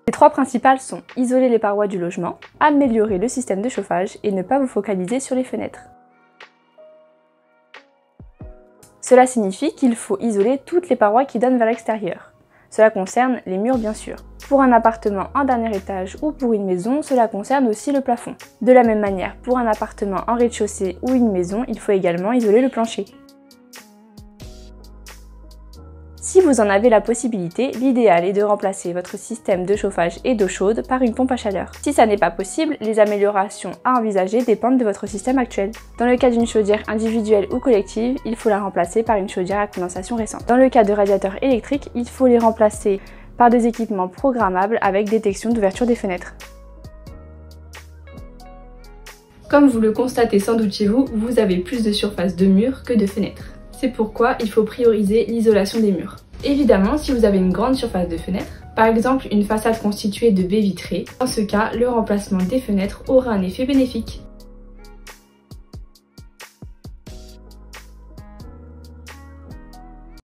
Les trois principales sont isoler les parois du logement, améliorer le système de chauffage et ne pas vous focaliser sur les fenêtres. Cela signifie qu'il faut isoler toutes les parois qui donnent vers l'extérieur. Cela concerne les murs bien sûr. Pour un appartement en dernier étage ou pour une maison, cela concerne aussi le plafond. De la même manière, pour un appartement en rez-de-chaussée ou une maison, il faut également isoler le plancher. Si vous en avez la possibilité, l'idéal est de remplacer votre système de chauffage et d'eau chaude par une pompe à chaleur. Si ça n'est pas possible, les améliorations à envisager dépendent de votre système actuel. Dans le cas d'une chaudière individuelle ou collective, il faut la remplacer par une chaudière à condensation récente. Dans le cas de radiateurs électriques, il faut les remplacer par des équipements programmables avec détection d'ouverture des fenêtres. Comme vous le constatez sans doute chez vous, vous avez plus de surface de murs que de fenêtres. C'est pourquoi il faut prioriser l'isolation des murs. Évidemment, si vous avez une grande surface de fenêtres, par exemple une façade constituée de baies vitrées, dans ce cas, le remplacement des fenêtres aura un effet bénéfique.